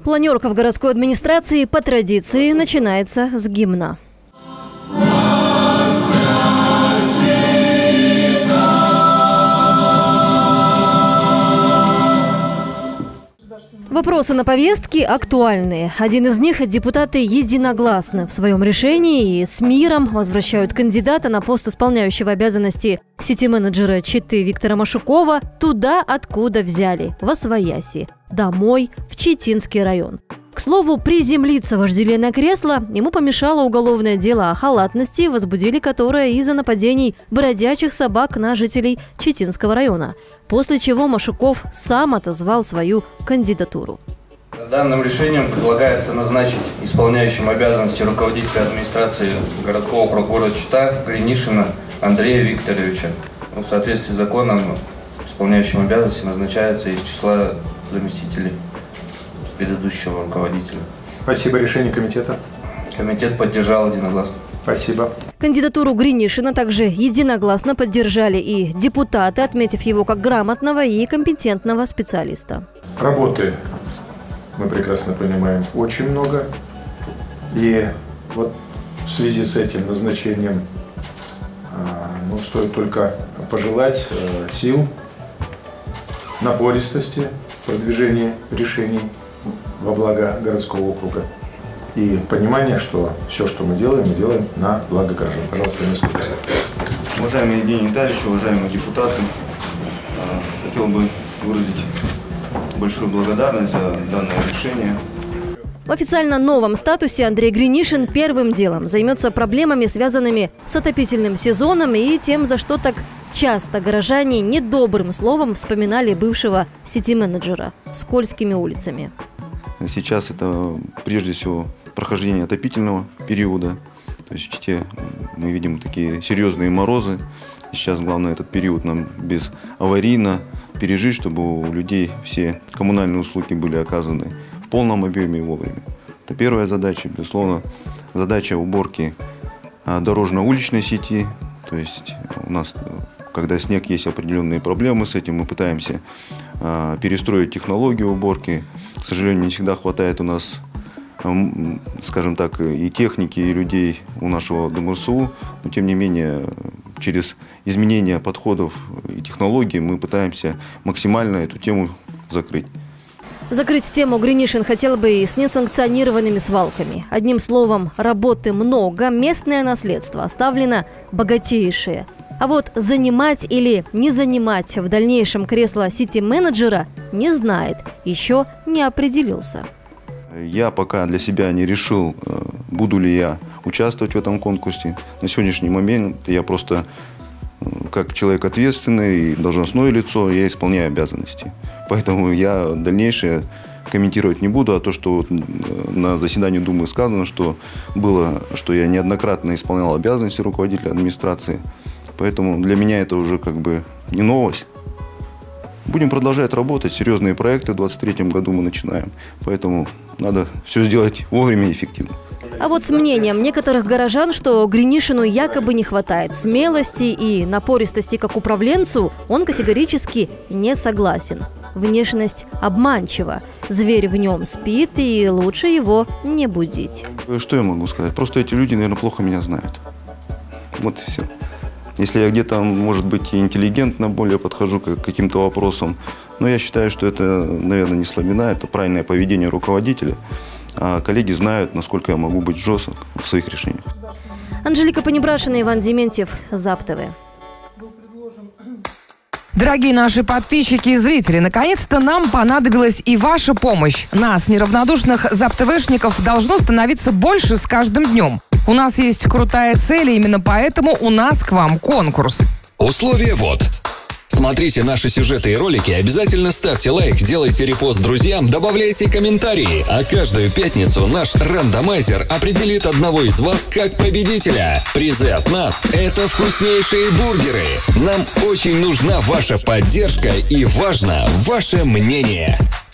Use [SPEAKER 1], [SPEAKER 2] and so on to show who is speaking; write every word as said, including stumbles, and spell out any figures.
[SPEAKER 1] Планерка в городской администрации по традиции начинается с гимна. Вопросы на повестке актуальные. Один из них депутаты единогласны в своем решении и с миром возвращают кандидата на пост исполняющего обязанности сити-менеджера Читы Виктора Машукова туда, откуда взяли – в Освояси, домой, в Читинский район. К слову, приземлиться в вожделенное кресло ему помешало уголовное дело о халатности, возбудили которое из-за нападений бродячих собак на жителей Читинского района, после чего Машуков сам отозвал свою кандидатуру.
[SPEAKER 2] Данным решением предлагается назначить исполняющим обязанности руководителя администрации городского округа города Чита Гринишина Андрея Викторовича. В соответствии с законом исполняющим обязанности назначается из числа заместителей предыдущего руководителя.
[SPEAKER 3] Спасибо. Решение комитета?
[SPEAKER 2] Комитет поддержал единогласно.
[SPEAKER 3] Спасибо.
[SPEAKER 1] Кандидатуру Гринишина также единогласно поддержали и депутаты, отметив его как грамотного и компетентного специалиста.
[SPEAKER 3] Работы, мы прекрасно понимаем, очень много. И вот в связи с этим назначением ну, стоит только пожелать сил, напористости в продвижении решений во благо городского округа и понимание, что все, что мы делаем, мы делаем на благо горожан. Пожалуйста, несколько слов.
[SPEAKER 2] Уважаемый Евгений Витальевич, уважаемые депутаты, хотел бы выразить большую благодарность за данное решение.
[SPEAKER 1] В официально новом статусе Андрей Гринишин первым делом займется проблемами, связанными с отопительным сезоном и тем, за что так часто горожане недобрым словом вспоминали бывшего сити-менеджера – скользкими улицами.
[SPEAKER 4] Сейчас это прежде всего прохождение отопительного периода. То есть в Чите мы видим такие серьезные морозы. Сейчас главное этот период нам без аварийно пережить, чтобы у людей все коммунальные услуги были оказаны в полном объеме и вовремя. Это первая задача, безусловно, задача уборки дорожно-уличной сети. То есть у нас, когда снег, есть определенные проблемы с этим, мы пытаемся перестроить технологию уборки. К сожалению, не всегда хватает у нас, скажем так, и техники, и людей у нашего ДМРСУ, но тем не менее через изменение подходов и технологий мы пытаемся максимально эту тему закрыть.
[SPEAKER 1] Закрыть тему Гринишин хотел бы и с несанкционированными свалками. Одним словом, работы много, местное наследство оставлено богатейшее. А вот занимать или не занимать в дальнейшем кресло сити-менеджера не знает, еще не определился.
[SPEAKER 4] Я пока для себя не решил, буду ли я участвовать в этом конкурсе. На сегодняшний момент я просто, как человек ответственный и должностное лицо, я исполняю обязанности. Поэтому я дальнейшее комментировать не буду. А то, что на заседании Думы сказано, что было, что я неоднократно исполнял обязанности руководителя администрации. Поэтому для меня это уже как бы не новость. Будем продолжать работать. Серьезные проекты в двадцать третьем году мы начинаем. Поэтому надо все сделать вовремя и эффективно.
[SPEAKER 1] А вот с мнением некоторых горожан, что Гринишину якобы не хватает смелости и напористости как управленцу, он категорически не согласен. Внешность обманчива. Зверь в нем спит, и лучше его не будить.
[SPEAKER 4] Что я могу сказать? Просто эти люди, наверное, плохо меня знают. Вот и все. Если я где-то, может быть, и интеллигентно более подхожу к каким-то вопросам, но я считаю, что это, наверное, не слабина, это правильное поведение руководителя. А коллеги знают, насколько я могу быть жесток в своих решениях.
[SPEAKER 1] Анжелика Понебрашина, Иван Дементьев, ЗАП-ТВ.
[SPEAKER 5] Дорогие наши подписчики и зрители, наконец-то нам понадобилась и ваша помощь. Нас, неравнодушных ЗАП-ТВшников, должно становиться больше с каждым днем. У нас есть крутая цель, и именно поэтому у нас к вам конкурс.
[SPEAKER 6] Условия вот. Смотрите наши сюжеты и ролики, обязательно ставьте лайк, делайте репост друзьям, добавляйте комментарии. А каждую пятницу наш рандомайзер определит одного из вас как победителя. Призы от нас – это вкуснейшие бургеры. Нам очень нужна ваша поддержка и важно ваше мнение.